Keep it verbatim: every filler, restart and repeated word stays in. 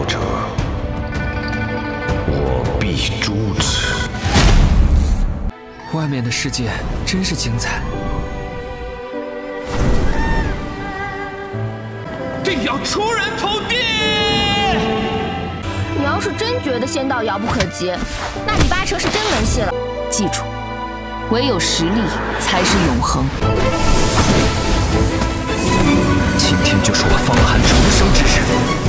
者，我必诛之。 外面的世界真是精彩。 定要出人头地！ 你要是真觉得仙道遥不可及，那你八成是真没戏了。 记住，唯有实力才是永恒。 今天就是我方寒重生之日。